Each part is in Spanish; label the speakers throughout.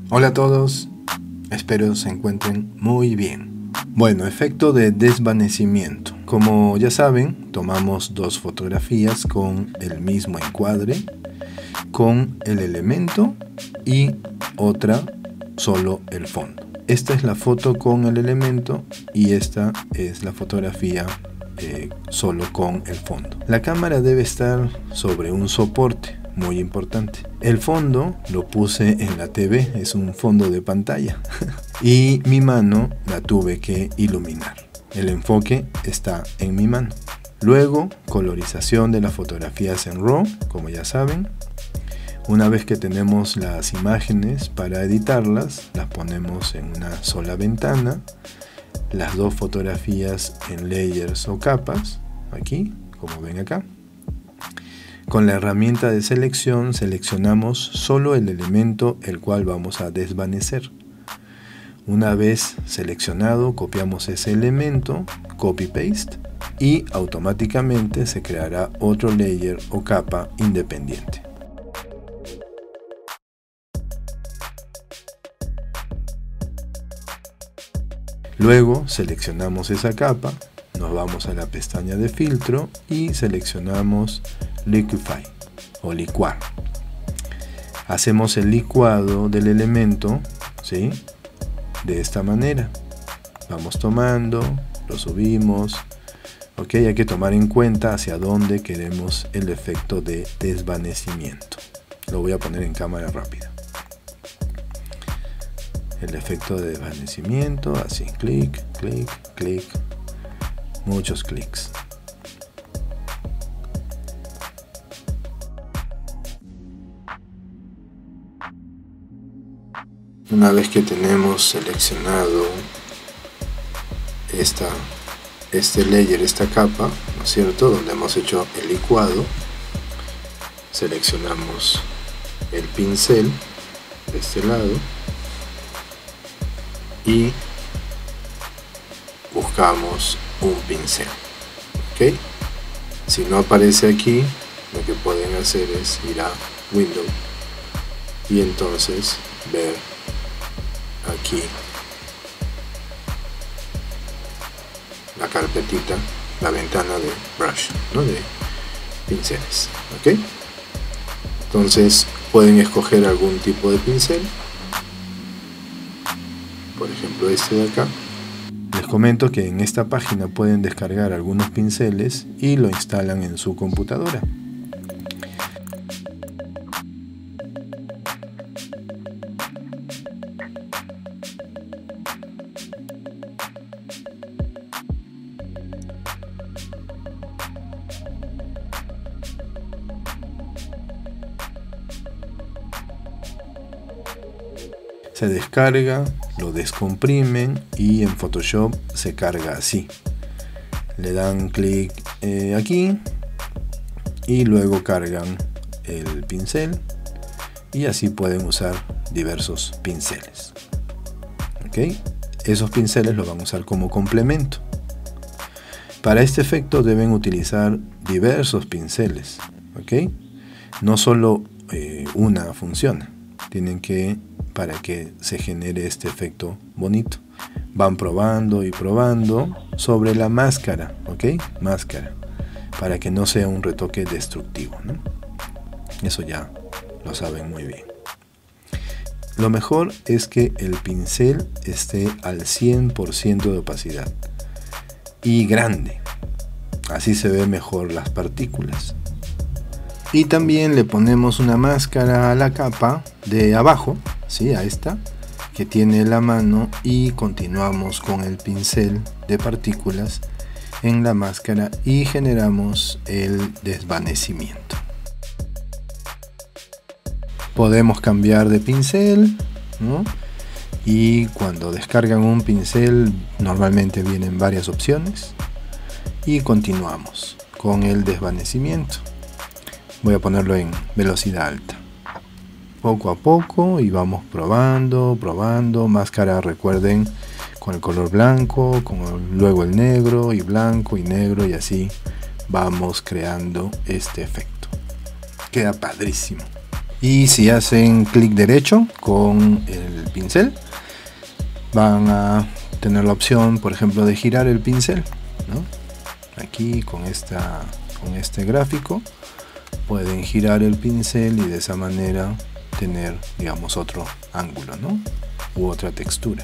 Speaker 1: Hola a todos, espero se encuentren muy bien. Bueno, efecto de desvanecimiento. Como ya saben, tomamos dos fotografías con el mismo encuadre, con el elemento y otra solo el fondo. Esta es la foto con el elemento y esta es la fotografía solo con el fondo. La cámara debe estar sobre un soporte, muy importante. El fondo lo puse en la TV, es un fondo de pantalla y mi mano la tuve que iluminar. El enfoque está en mi mano. Luego, colorización de las fotografías en RAW, como ya saben. Una vez que tenemos las imágenes para editarlas, las ponemos en una sola ventana. Las dos fotografías en layers o capas, aquí, como ven acá. Con la herramienta de selección seleccionamos solo el elemento el cual vamos a desvanecer. Una vez seleccionado, copiamos ese elemento, copy-paste, y automáticamente se creará otro layer o capa independiente. Luego seleccionamos esa capa, nos vamos a la pestaña de filtro y seleccionamos Liquify o licuar. Hacemos el licuado del elemento, ¿sí? De esta manera. Vamos tomando, lo subimos. Ok, hay que tomar en cuenta hacia dónde queremos el efecto de desvanecimiento. Lo voy a poner en cámara rápida. El efecto de desvanecimiento, así, clic, clic, clic, muchos clics. Una vez que tenemos seleccionado este layer, esta capa, ¿no es cierto?, donde hemos hecho el licuado, seleccionamos el pincel de este lado y buscamos un pincel. ¿Ok? Si no aparece aquí, lo que pueden hacer es ir a Window y entonces ver aquí la carpetita, la ventana de brush, ¿no?, de pinceles. ¿Ok? Entonces pueden escoger algún tipo de pincel, por ejemplo este de acá. Les comento que en esta página pueden descargar algunos pinceles y lo instalan en su computadora. Se descarga, lo descomprimen y en Photoshop se carga así. Le dan clic aquí y luego cargan el pincel y así pueden usar diversos pinceles. ¿Ok? Esos pinceles los van a usar como complemento. Para este efecto deben utilizar diversos pinceles. ¿Ok? No solo una funciona. Tienen que, para que se genere este efecto bonito, van probando y probando sobre la máscara, ¿ok? Máscara, para que no sea un retoque destructivo, ¿no? Eso ya lo saben muy bien. Lo mejor es que el pincel esté al 100% de opacidad y grande, así se ve mejor las partículas. Y también le ponemos una máscara a la capa de abajo, ¿sí?, a esta que tiene la mano, y continuamos con el pincel de partículas en la máscara y generamos el desvanecimiento. Podemos cambiar de pincel, ¿no? Y cuando descargan un pincel normalmente vienen varias opciones y continuamos con el desvanecimiento. Voy a ponerlo en velocidad alta, poco a poco, y vamos probando, máscara, recuerden, con el color blanco, luego el negro y blanco y negro, y así vamos creando este efecto. Queda padrísimo. Y si hacen clic derecho con el pincel, van a tener la opción, por ejemplo, de girar el pincel, ¿no? Aquí con este gráfico pueden girar el pincel y de esa manera tener, digamos, otro ángulo, ¿no? U otra textura.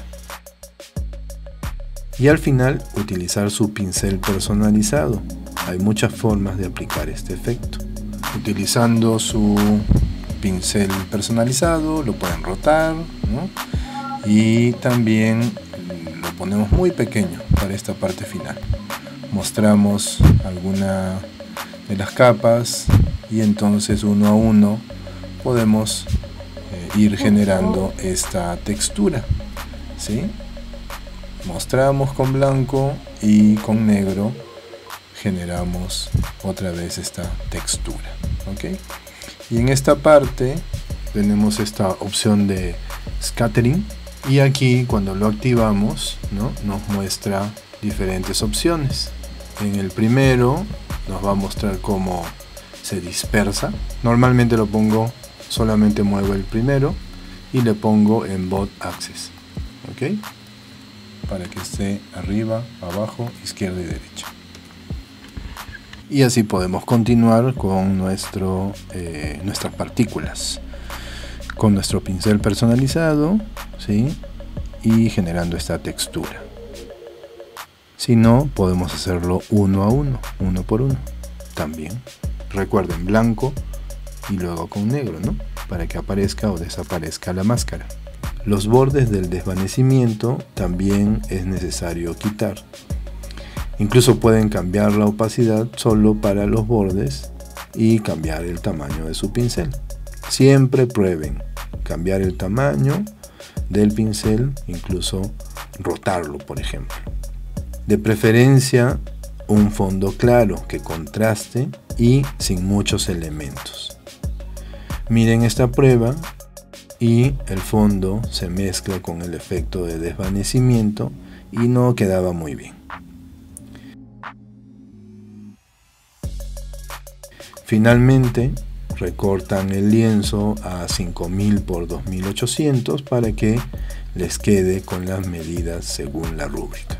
Speaker 1: Y al final utilizar su pincel personalizado. Hay muchas formas de aplicar este efecto. Utilizando su pincel personalizado lo pueden rotar, ¿no? Y también lo ponemos muy pequeño para esta parte final. Mostramos alguna de las capas y entonces uno a uno podemos ir generando esta textura, ¿sí? Mostramos con blanco y con negro generamos otra vez esta textura, ¿ok? Y en esta parte tenemos esta opción de scattering y aquí cuando lo activamos, ¿no?, nos muestra diferentes opciones. En el primero nos va a mostrar cómo se dispersa. Normalmente lo pongo, solamente muevo el primero y le pongo en both axis, ¿ok? Para que esté arriba, abajo, izquierda y derecha. Y así podemos continuar con nuestras partículas, con nuestro pincel personalizado, ¿sí?, y generando esta textura. Si no, podemos hacerlo uno a uno, uno por uno también. Recuerden, blanco y luego con negro, ¿no?, para que aparezca o desaparezca la máscara. Los bordes del desvanecimiento también es necesario quitar. Incluso pueden cambiar la opacidad solo para los bordes y cambiar el tamaño de su pincel. Siempre prueben cambiar el tamaño del pincel, incluso rotarlo, por ejemplo. De preferencia un fondo claro que contraste y sin muchos elementos. Miren esta prueba y el fondo se mezcla con el efecto de desvanecimiento y no quedaba muy bien. Finalmente recortan el lienzo a 5000 por 2800 para que les quede con las medidas según la rúbrica.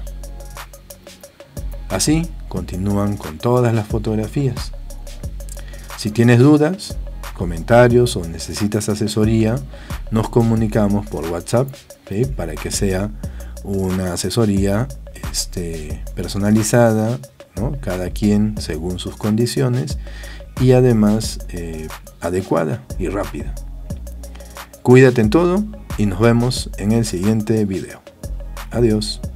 Speaker 1: Así continúan con todas las fotografías. Si tienes dudas, comentarios o necesitas asesoría, nos comunicamos por WhatsApp, ¿sí?, para que sea una asesoría personalizada, ¿no?, cada quien según sus condiciones y además adecuada y rápida. Cuídate en todo y nos vemos en el siguiente video. Adiós.